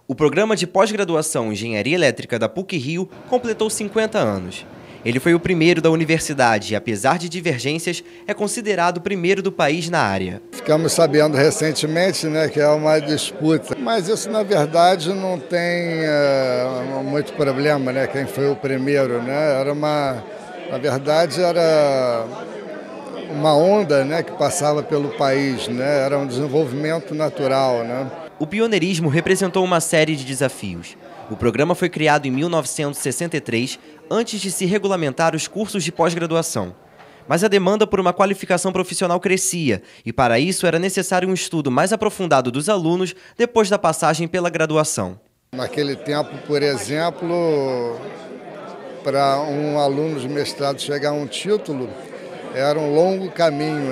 O programa de pós-graduação em Engenharia Elétrica da PUC-Rio completou 50 anos. Ele foi o primeiro da universidade e, apesar de divergências, é considerado o primeiro do país na área. Ficamos sabendo recentemente, que é uma disputa, mas isso na verdade não tem muito problema, quem foi o primeiro, na verdade era uma onda, que passava pelo país, era um desenvolvimento natural, O pioneirismo representou uma série de desafios. O programa foi criado em 1963, antes de se regulamentar os cursos de pós-graduação. Mas a demanda por uma qualificação profissional crescia, e para isso era necessário um estudo mais aprofundado dos alunos depois da passagem pela graduação. Naquele tempo, por exemplo, para um aluno de mestrado chegar a um título, era um longo caminho,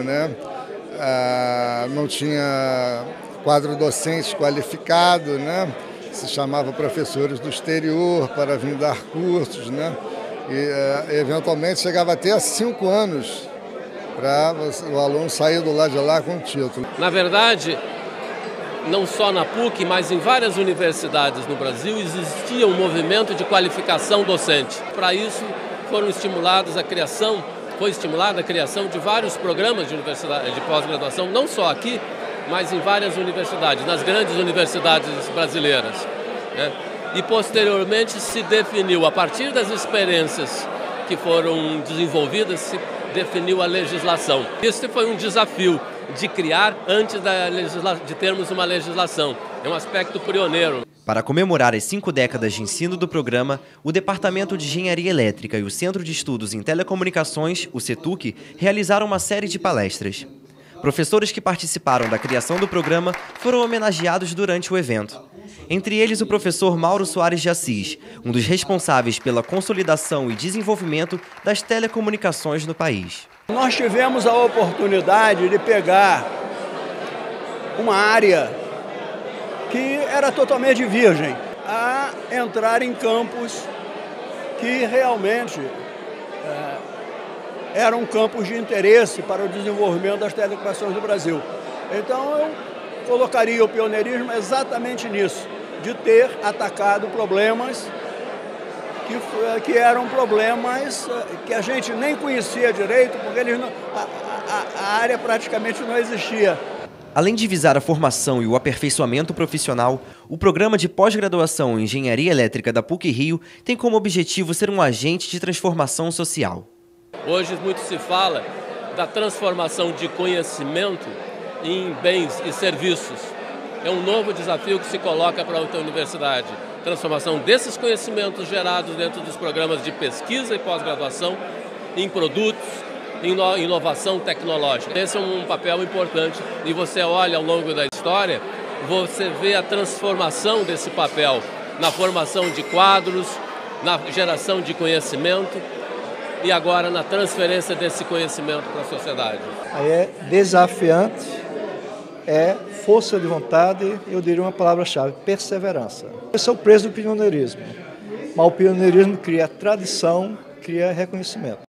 não tinha quadro docente qualificado, se chamava professores do exterior para vir dar cursos, e eventualmente chegava até a 5 anos para o aluno sair do lado de lá com o título. Na verdade, não só na PUC, mas em várias universidades no Brasil existia um movimento de qualificação docente. Para isso foi estimulada a criação de vários programas de pós-graduação, não só aqui, mas em várias universidades, nas grandes universidades brasileiras. E posteriormente se definiu, a partir das experiências que foram desenvolvidas, se definiu a legislação. Esse foi um desafio de criar antes de termos uma legislação. É um aspecto pioneiro. Para comemorar as 5 décadas de ensino do programa, o Departamento de Engenharia Elétrica e o Centro de Estudos em Telecomunicações, o CETUC, realizaram uma série de palestras. Professores que participaram da criação do programa foram homenageados durante o evento. Entre eles, o professor Mauro Soares de Assis, um dos responsáveis pela consolidação e desenvolvimento das telecomunicações no país. Nós tivemos a oportunidade de pegar uma área que era totalmente virgem, a entrar em campos que realmente eram campos de interesse para o desenvolvimento das telecomunicações do Brasil. Então eu colocaria o pioneirismo exatamente nisso, de ter atacado problemas que eram problemas que a gente nem conhecia direito, porque a área praticamente não existia. Além de visar a formação e o aperfeiçoamento profissional, o programa de pós-graduação em Engenharia Elétrica da PUC-Rio tem como objetivo ser um agente de transformação social. Hoje muito se fala da transformação de conhecimento em bens e serviços. É um novo desafio que se coloca para a universidade. Transformação desses conhecimentos gerados dentro dos programas de pesquisa e pós-graduação em produtos, em inovação tecnológica. Esse é um papel importante e você olha ao longo da história, você vê a transformação desse papel na formação de quadros, na geração de conhecimento e agora na transferência desse conhecimento para a sociedade. É desafiante, é força de vontade, eu diria uma palavra-chave, perseverança. Esse é o preço do pioneirismo, mas o pioneirismo cria tradição, cria reconhecimento.